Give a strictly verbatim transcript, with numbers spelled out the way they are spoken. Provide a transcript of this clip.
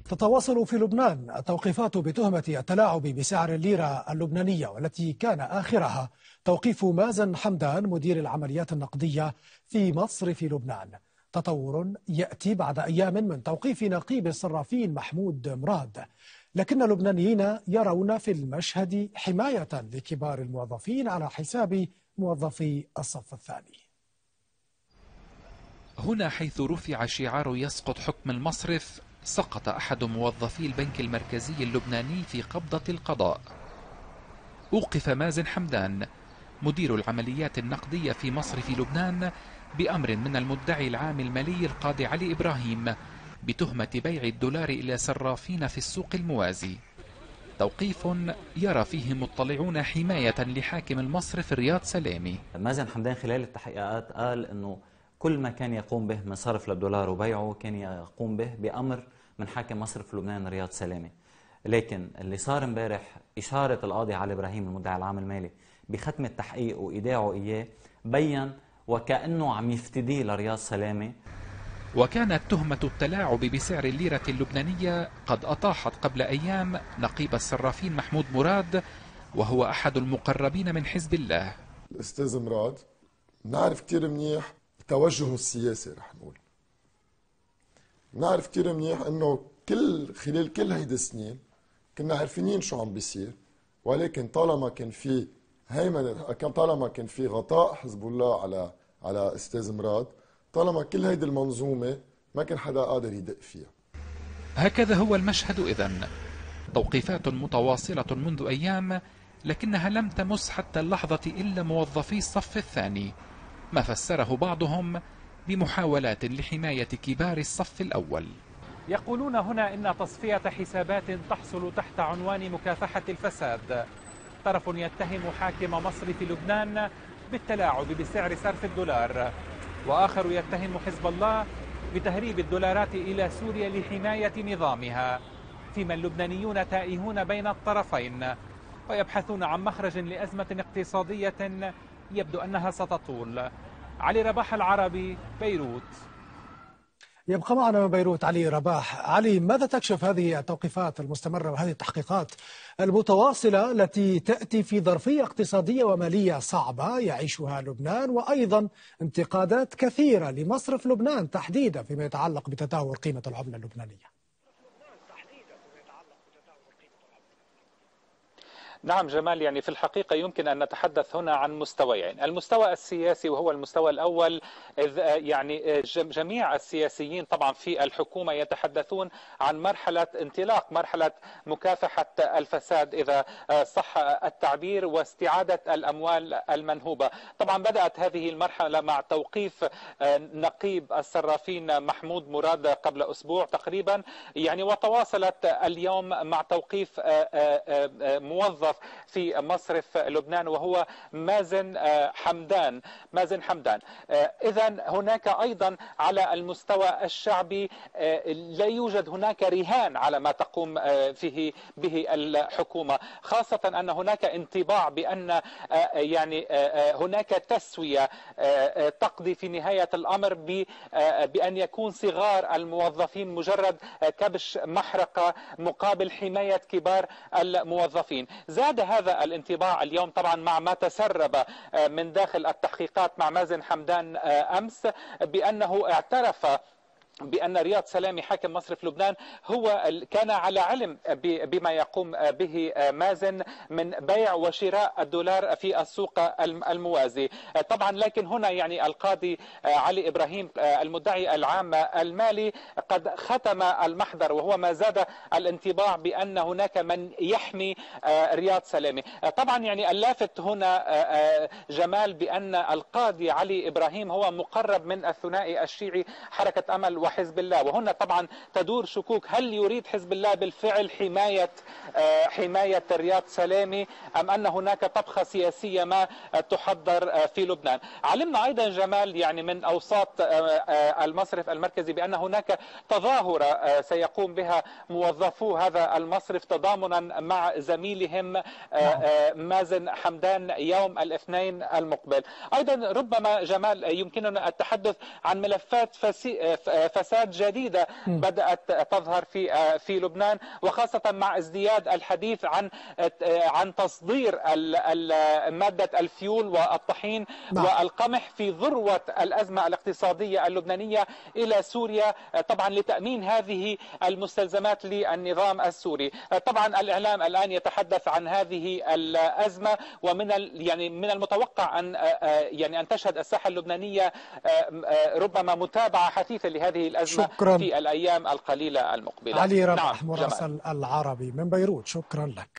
تتواصل في لبنان التوقيفات بتهمة التلاعب بسعر الليرة اللبنانية، والتي كان آخرها توقيف مازن حمدان مدير العمليات النقدية في مصرف لبنان. تطور يأتي بعد أيام من توقيف نقيب الصرافين محمود مراد، لكن اللبنانيين يرون في المشهد حماية لكبار الموظفين على حساب موظفي الصف الثاني. هنا حيث رفع شعار يسقط حكم المصرف، سقط أحد موظفي البنك المركزي اللبناني في قبضة القضاء. أوقف مازن حمدان مدير العمليات النقدية في مصرف لبنان بأمر من المدعي العام المالي القاضي علي إبراهيم بتهمة بيع الدولار إلى صرافين في السوق الموازي. توقيف يرى فيه مطلعون حماية لحاكم المصرف رياض سلامي. مازن حمدان خلال التحقيقات قال أنه كل ما كان يقوم به من صرف للدولار وبيعه كان يقوم به بأمر من حاكم مصرف لبنان رياض سلامي. لكن اللي صار امبارح إشارة القاضي علي إبراهيم المدعي العام المالي بختم التحقيق وإيداعه إياه بيّن وكأنه عم يفتديه لرياض سلامي. وكانت تهمة التلاعب بسعر الليرة اللبنانية قد أطاحت قبل أيام نقيب الصرافين محمود مراد، وهو أحد المقربين من حزب الله. الأستاذ مراد نعرف كتير منيح توجهه السياسي، رح نقول نعرف كتير منيح انه كل خلال كل هيدي السنين كنا عارفين شو عم بيصير، ولكن طالما كان في هيمنه، طالما كان في غطاء حزب الله على على استاذ مراد، طالما كل هيدي المنظومه ما كان حدا قادر يدق فيها. هكذا هو المشهد إذن، توقيفات متواصلة منذ أيام، لكنها لم تمس حتى اللحظة إلا موظفي الصف الثاني، ما فسره بعضهم بمحاولات لحماية كبار الصف الأول. يقولون هنا إن تصفية حسابات تحصل تحت عنوان مكافحة الفساد. طرف يتهم حاكم مصرف لبنان بالتلاعب بسعر صرف الدولار، وآخر يتهم حزب الله بتهريب الدولارات إلى سوريا لحماية نظامها، فيما اللبنانيون تائهون بين الطرفين ويبحثون عن مخرج لأزمة اقتصادية يبدو أنها ستطول. علي رباح، العربي، بيروت. يبقى معنا من بيروت علي رباح. علي، ماذا تكشف هذه التوقيفات المستمرة وهذه التحقيقات المتواصلة التي تأتي في ظرفية اقتصادية ومالية صعبة يعيشها لبنان، وأيضا انتقادات كثيرة لمصرف لبنان تحديدا فيما يتعلق بتدهور قيمة العملة اللبنانية؟ نعم جمال، يعني في الحقيقة يمكن أن نتحدث هنا عن مستويين. المستوى السياسي وهو المستوى الأول، إذ يعني جميع السياسيين طبعا في الحكومة يتحدثون عن مرحلة انطلاق مرحلة مكافحة الفساد إذا صح التعبير، واستعادة الأموال المنهوبة. طبعا بدأت هذه المرحلة مع توقيف نقيب الصرافين محمود مراد قبل أسبوع تقريبا، يعني وتواصلت اليوم مع توقيف موظف في مصرف لبنان وهو مازن حمدان مازن حمدان. إذن هناك أيضا على المستوى الشعبي لا يوجد هناك رهان على ما تقوم فيه به الحكومة، خاصة أن هناك انطباع بأن يعني هناك تسوية تقضي في نهاية الأمر بأن يكون صغار الموظفين مجرد كبش محرقة مقابل حماية كبار الموظفين. زاد هذا الانطباع اليوم طبعا مع ما تسرب من داخل التحقيقات مع مازن حمدان أمس، بأنه اعترف بأن رياض سلامي حاكم مصرف لبنان هو كان على علم بما يقوم به مازن من بيع وشراء الدولار في السوق الموازي. طبعا لكن هنا يعني القاضي علي إبراهيم المدعي العام المالي قد ختم المحضر، وهو ما زاد الانطباع بأن هناك من يحمي رياض سلامي. طبعا يعني اللافت هنا جمال بأن القاضي علي إبراهيم هو مقرب من الثنائي الشيعي حركة أمل وحزب الله، وهنا طبعا تدور شكوك، هل يريد حزب الله بالفعل حماية حماية رياض سلامي أم أن هناك طبخة سياسية ما تحضر في لبنان؟ علمنا أيضا جمال يعني من أوساط المصرف المركزي بأن هناك تظاهرة سيقوم بها موظفو هذا المصرف تضامنا مع زميلهم مازن حمدان يوم الاثنين المقبل. أيضا ربما جمال يمكننا التحدث عن ملفات فساد جديدة بدأت تظهر في في لبنان، وخاصة مع ازدياد الحديث عن عن تصدير مادة الفيول والطحين والقمح في ذروة الأزمة الاقتصادية اللبنانية إلى سوريا، طبعا لتأمين هذه المستلزمات للنظام السوري. طبعا الإعلام الآن يتحدث عن هذه الأزمة، ومن يعني من المتوقع أن يعني أن تشهد الساحة اللبنانية ربما متابعة حثيثة لهذه الأزمة شكرا. في الأيام القليلة المقبلة. علي رباح، مراسل العربي من بيروت، شكرا لك.